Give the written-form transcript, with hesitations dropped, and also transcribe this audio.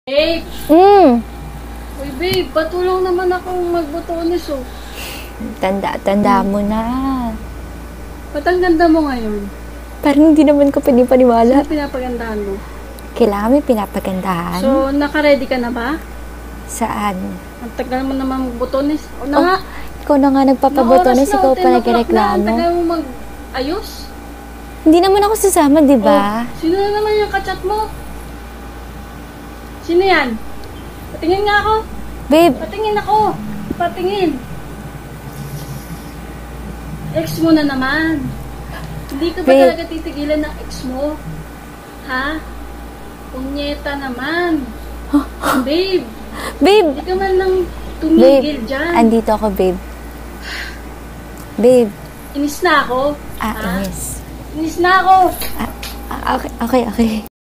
Babe! Mm. Uy, babe, patulong naman akong magbotones, oh. Tanda mo na. Ba't ang ganda mo ngayon? Parang hindi naman ko panipaniwala. Saan pinapagandahan mo? Kailangan may pinapagandahan. So, naka-ready ka na ba? Saan? Ang tagal mo naman magbotones. O na nga. Ikaw na nga nagpapabotones, ikaw pa nagreklamo. Ang tagal mo mag-ayos. Hindi naman ako sasama, di ba? Oh, sino na naman yung kachat mo? Sino yan? Patingin nga ako. Babe, Patingin ako. Patingin. Ex mo na naman. Hindi ka ba Babe. talaga titigilan ng ex mo? Ha? Punyeta naman. Babe, babe, hindi ka man lang tumigil dyan. andito ako, babe. Babe, Inis na ako. Ha? inis. Inis na ako. Okay.